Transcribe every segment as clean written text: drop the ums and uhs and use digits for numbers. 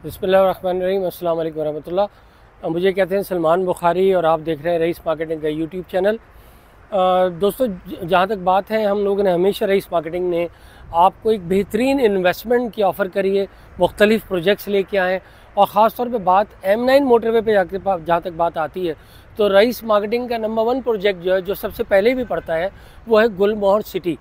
बिस्मिल्लाहिर्रहमानिर्रहीम, अस्सलाम वालेकुम रहमतुल्लाह। मुझे कहते हैं सलमान बुखारी और आप देख रहे हैं रईस मार्केटिंग का यूट्यूब चैनल। दोस्तों, जहाँ तक बात है, हम लोगों ने हमेशा रईस मार्केटिंग ने आपको एक बेहतरीन इन्वेस्टमेंट की ऑफ़र करी है, मुख्तलिफ़ प्रोजेक्ट्स लेके आए हैं। और ख़ास तौर पे बात M9 मोटरवे पे जाके जहाँ तक बात आती है, तो रईस मार्केटिंग का नंबर 1 प्रोजेक्ट जो है, जो सबसे पहले भी पड़ता है, वो है गुलमोहर सिटी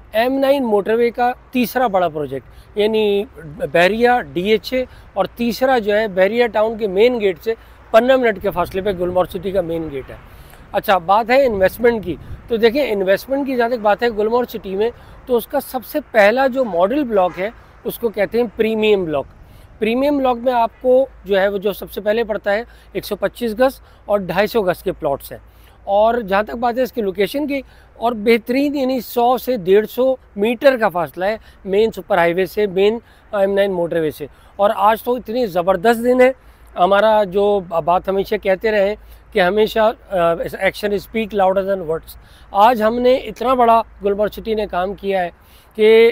M9 मोटरवे का तीसरा बड़ा प्रोजेक्ट, यानी बहरिया DHA और तीसरा जो है बहरिया टाउन के मेन गेट से 15 मिनट के फासले पे गुलमोहर सिटी का मेन गेट है। अच्छा, बात है इन्वेस्टमेंट की, तो देखिए इन्वेस्टमेंट की जहाँ तक बात है गुलमोहर सिटी में, तो उसका सबसे पहला जो मॉडल ब्लॉक है उसको कहते हैं प्रीमियम ब्लॉक। प्रीमियम ब्लॉक में आपको जो है वो जो सबसे पहले पड़ता है 125 गज और 250 गज के प्लॉट्स हैं। और जहाँ तक बात है इसकी लोकेशन की, और बेहतरीन, यानी 100 से 150 मीटर का फासला है मेन सुपर हाईवे से, मेन M9 मोटरवे से। और आज तो इतनी ज़बरदस्त दिन है हमारा, जो बात हमेशा कहते रहे कि हमेशा action speak louder than words. आज हमने इतना बड़ा गुलमोहर सिटी ने काम किया है कि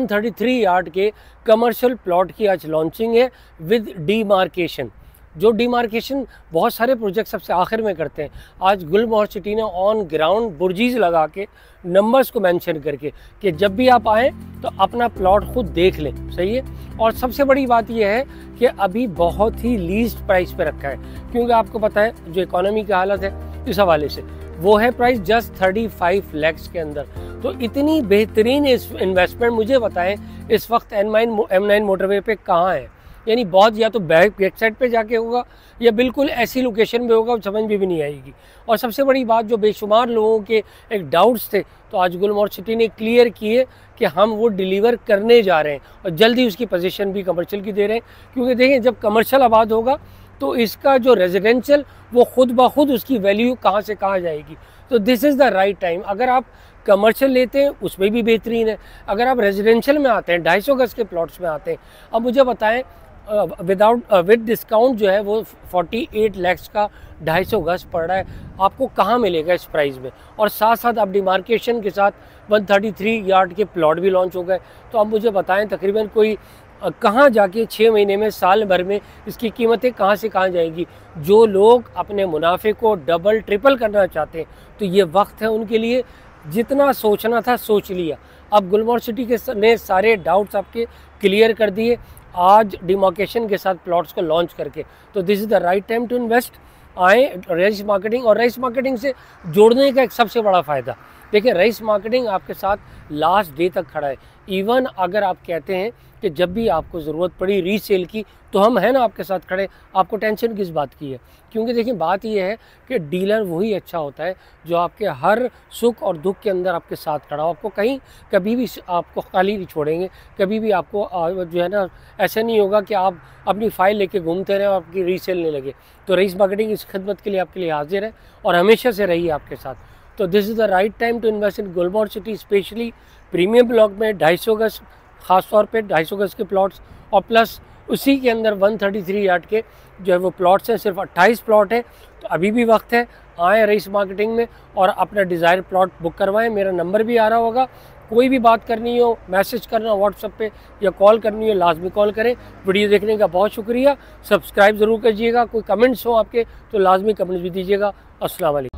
133 यार्ड के कमर्शियल प्लॉट की आज लॉन्चिंग है विद डीमार्केशन। जो डीमार्केशन बहुत सारे प्रोजेक्ट सबसे आखिर में करते हैं, आज गुलमोहर सिटी ने ऑन ग्राउंड बुर्जीज़ लगा के नंबर्स को मेंशन करके कि जब भी आप आएँ तो अपना प्लॉट खुद देख लें। सही है। और सबसे बड़ी बात यह है कि अभी बहुत ही लीस्ट प्राइस पे रखा है, क्योंकि आपको पता है जो इकोनॉमी की हालत है, इस हवाले से वो है प्राइस जस्ट 35 लाख के अंदर। तो इतनी बेहतरीन इन्वेस्टमेंट, मुझे बताएं इस वक्त M9 मोटरवे पे कहाँ है। यानी बहुत, या तो बैक साइड पे जाके होगा या बिल्कुल ऐसी लोकेशन पे होगा, समझ में भी नहीं आएगी। और सबसे बड़ी बात, जो बेशुमार लोगों के एक डाउट्स थे, तो आज गुलमोहर सिटी ने क्लियर किए कि हम वो डिलीवर करने जा रहे हैं और जल्दी उसकी पोजीशन भी कमर्शियल की दे रहे हैं। क्योंकि देखें, जब कमर्शियल आबाद होगा तो इसका जो रेजिडेंशियल, वो खुद ब खुद उसकी वैल्यू कहाँ से कहाँ जाएगी। तो this is the right time. अगर आप कमर्शियल लेते हैं उसमें भी बेहतरीन है, अगर आप रेजिडेंशियल में आते हैं, 250 गज के प्लॉट्स में आते हैं, अब मुझे बताएं विद डिस्काउंट जो है वो 48 लाख का 250 गज पड़ रहा है, आपको कहाँ मिलेगा इस प्राइस में। और साथ साथ अब डिमार्केशन के साथ 133 यार्ड के प्लॉट भी लॉन्च हो गए। तो अब मुझे बताएं तकरीबन कोई कहाँ जाके 6 महीने में, साल भर में इसकी कीमतें कहाँ से कहाँ जाएंगी। जो लोग अपने मुनाफे को डबल ट्रिपल करना चाहते हैं, तो ये वक्त है उनके लिए। जितना सोचना था सोच लिया। अब गुलमोहर सिटी के ने सारे डाउट्स आपके क्लियर कर दिए आज डिमार्केशन के साथ प्लॉट्स को लॉन्च करके। तो this is the right time to invest. आए रईस मार्केटिंग, और रईस मार्केटिंग से जुड़ने का एक सबसे बड़ा फ़ायदा, देखिए रईस मार्केटिंग आपके साथ लास्ट डे तक खड़ा है। इवन अगर आप कहते हैं कि जब भी आपको ज़रूरत पड़ी रीसेल की, तो हम हैं ना आपके साथ खड़े, आपको टेंशन किस बात की है। क्योंकि देखिए बात यह है कि डीलर वही अच्छा होता है जो आपके हर सुख और दुख के अंदर आपके साथ खड़ा हो। आपको कहीं कभी भी आपको खाली नहीं छोड़ेंगे, कभी भी आपको जो है ना, ऐसा नहीं होगा कि आप अपनी फ़ाइल लेके घूमते रहें और आपकी रीसेल नहीं लगे। तो रईस मार्केटिंग इस खिदमत के लिए आपके लिए हाजिर है और हमेशा से रही है आपके साथ। तो this is the right time to invest in Gulmohar City, specially premium block में 250 गज, ख़ास तौर पे 250 गज के प्लॉट्स, और प्लस उसी के अंदर 133 यार्ड के जो है वो प्लॉट्स हैं। सिर्फ 28 प्लॉट है, तो अभी भी वक्त है, आएँ रईस मार्केटिंग में और अपना डिज़ायर प्लॉट बुक करवाएं। मेरा नंबर भी आ रहा होगा, कोई भी बात करनी हो, मैसेज करना व्हाट्सएप पे या कॉल करनी हो, लाजमी कॉल करें। वीडियो देखने का बहुत शुक्रिया। सब्सक्राइब ज़रूर कीजिएगा। कोई कमेंट्स हो आपके तो लाजमी कमेंट्स भी दीजिएगा। अस्सलाम वालेकुम।